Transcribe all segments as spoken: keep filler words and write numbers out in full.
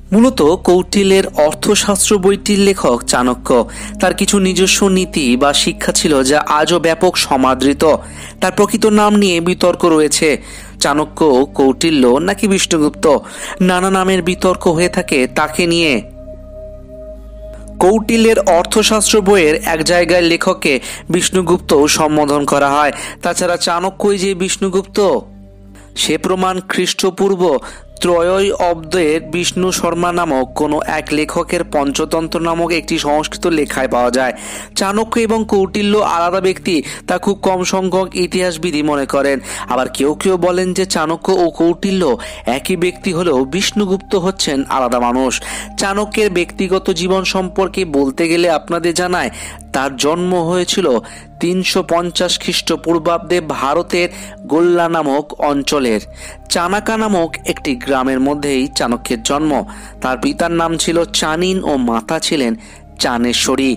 মূলত কৌটিল্যের অর্থশাস্ত্র বইটির লেখক চাণক্য। তার কিছু নিজস্ব নীতি বা শিক্ষা ছিল যা আজও ব্যাপক সমাদৃত। তার প্রকৃত নাম নিয়ে বিতর্ক রয়েছে। চাণক্য, কৌটিল্য নাকি বিষ্ণুগুপ্ত, নানা নামের বিতর্ক হয়ে থাকে তাকে নিয়ে। কৌটিল্যের অর্থশাস্ত্র বইয়ের এক জায়গায় লেখককে বিষ্ণুগুপ্ত সম্বোধন করা হয়। তাছাড়া চাণক্যই যে বিষ্ণুগুপ্ত সে প্রমাণ খ্রিস্টপূর্ব ত্রয় অব্দের বিষ্ণু শর্মা নামক কোনো এক লেখকের পঞ্চতন্ত্র নামক একটি সংস্কৃত লেখায় পাওয়া যায়। চাণক্য এবং কৌটিল্য আলাদা ব্যক্তি তা খুব কম সংখ্যক ইতিহাসবিদই মনে করেন। আবার কেউ কেউ বলেন যে চাণক্য ও কৌটিল্য একই ব্যক্তি হলেও বিষ্ণুগুপ্ত হচ্ছেন আলাদা মানুষ। চাণক্যের ব্যক্তিগত জীবন সম্পর্কে বলতে গেলে আপনাদের জানায় তার জন্ম হয়েছিল তিনশো পঞ্চাশ খ্রিস্টপূর্বাব্দে ভারতের গোল্লা নামক অঞ্চলের চানাকা নামক একটি গ্রামের মধ্যেই চাণক্যের জন্ম। তার পিতার নাম ছিল চানিন ও মাতা ছিলেন চানেশ্বরী।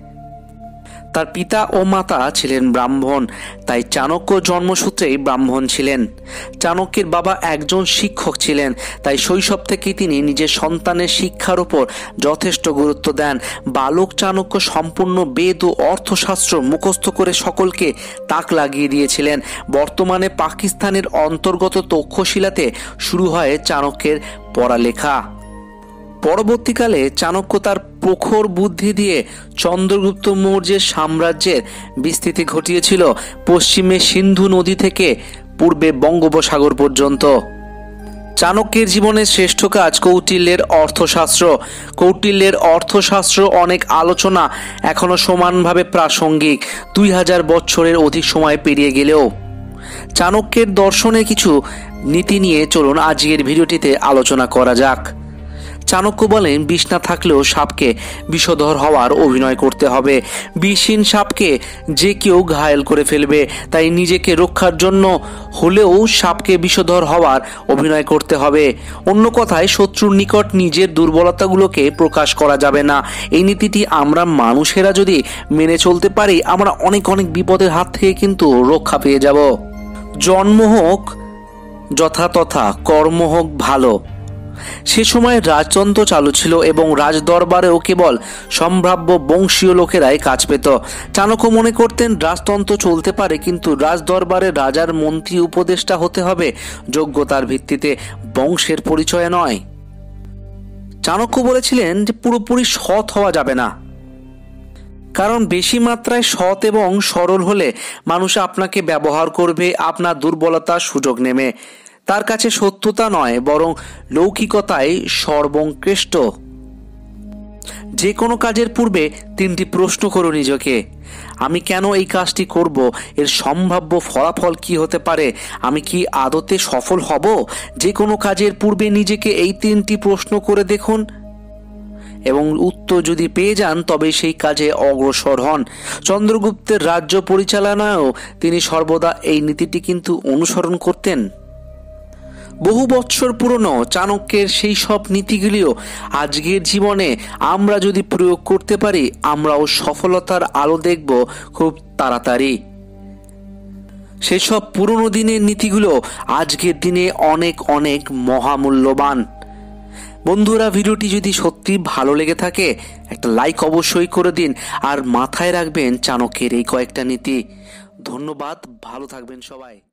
তার পিতা ও মাতা ছিলেন ব্রাহ্মণ, তাই চাণক্য জন্মসূত্রেই ব্রাহ্মণ ছিলেন। চাণক্যের বাবা একজন শিক্ষক ছিলেন, তাই শৈশব থেকেই তিনি নিজের সন্তানের শিক্ষার উপর যথেষ্ট গুরুত্ব দেন। বালক চাণক্য সম্পূর্ণ বেদ ও অর্থশাস্ত্র মুখস্থ করে সকলকে তাক লাগিয়ে দিয়েছিলেন। বর্তমানে পাকিস্তানের অন্তর্গত তক্ষশিলাতে শুরু হয় চাণক্যের পড়ালেখা। পরবর্তীকালে চাণক্য তার প্রখর বুদ্ধি দিয়ে চন্দ্রগুপ্ত মৌর্যের সাম্রাজ্যের বিস্তৃতি ঘটিয়েছিল পশ্চিমে সিন্ধু নদী থেকে পূর্বে বঙ্গোপসাগর পর্যন্ত। চাণক্যের জীবনের শ্রেষ্ঠ কাজ কৌটিল্যের অর্থশাস্ত্র। কৌটিল্যের অর্থশাস্ত্র অনেক আলোচনা এখনো সমানভাবে প্রাসঙ্গিক। দুই হাজার বছরের অধিক সময় পেরিয়ে গেলেও চাণক্যের দর্শনে কিছু নীতি নিয়ে চলুন আজকের ভিডিওটিতে আলোচনা করা যাক। চাণক্য বলেন, বিষ না থাকলেও সাপকে বিষধর হওয়ার অভিনয় করতে হবে। বিষহীন সাপকে যে কেউ ঘায়েল করে ফেলবে, তাই নিজেকে রক্ষার জন্য হলেও সাপকে বিষধর হওয়ার অভিনয় করতে হবে। অন্য কথায়, শত্রুর নিকট নিজের দুর্বলতাগুলোকে প্রকাশ করা যাবে না। এই নীতিটি আমরা মানুষেরা যদি মেনে চলতে পারি, আমরা অনেক অনেক বিপদের হাত থেকে কিন্তু রক্ষা পেয়ে যাব। জন্ম হোক যথাতথা, কর্ম হোক ভালো। সে সময় রাজতন্ত্র চালু ছিল এবং রাজদরবারেও কেবল সম্ভাব্য বংশীয় লোকেরাই কাজ পেত। চাণক্য মনে করতেন রাজতন্ত্র চলতে পারে, কিন্তু রাজদরবারে রাজার মন্ত্রী উপদেষ্টা হতে হবে যোগ্যতার ভিত্তিতে, বংশের পরিচয় নয়। চাণক্য বলেছিলেন যে পুরোপুরি সৎ হওয়া যাবে না, কারণ বেশি মাত্রায় সৎ এবং সরল হলে মানুষ আপনাকে ব্যবহার করবে আপনার দুর্বলতার সুযোগ নেবে। তার কাছে সত্যতা নয়, বরং লৌকিকতাই সর্বশ্রেষ্ঠ। যে কোনো কাজের পূর্বে তিনটি প্রশ্ন করো নিজেকে। আমি কেন এই কাজটি করব? এর সম্ভাব্য ফলাফল কি হতে পারে? আমি কি আদতে সফল হব? যে কোনো কাজের পূর্বে নিজেকে এই তিনটি প্রশ্ন করে দেখুন এবং উত্তর যদি পেয়ে যান তবে সেই কাজে অগ্রসর হন। চন্দ্রগুপ্তের রাজ্য পরিচালনায়ও তিনি সর্বদা এই নীতিটি কিন্তু অনুসরণ করতেন। বহু বৎসর পুরনো চাণক্যের সেই সব নীতিগুলিও আজকের জীবনে আমরা যদি প্রয়োগ করতে পারি, আমরাও সফলতার আলো দেখব খুব তাড়াতাড়ি। সেসব পুরনো দিনের নীতিগুলো আজকের দিনে অনেক অনেক মহামূল্যবান। বন্ধুরা, ভিডিওটি যদি সত্যি ভালো লেগে থাকে একটা লাইক অবশ্যই করে দিন, আর মাথায় রাখবেন চাণক্যের এই কয়েকটা নীতি। ধন্যবাদ, ভালো থাকবেন সবাই।